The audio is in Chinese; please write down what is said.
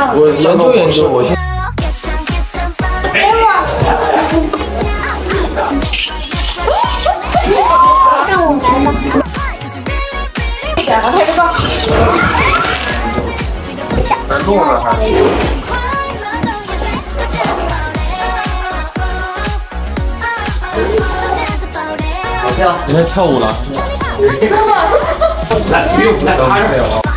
我研究研究，我先。 给我。让我来吧。讲个这个。 耳朵呢还是？ 你在跳舞了？ 来，不用，来，插上。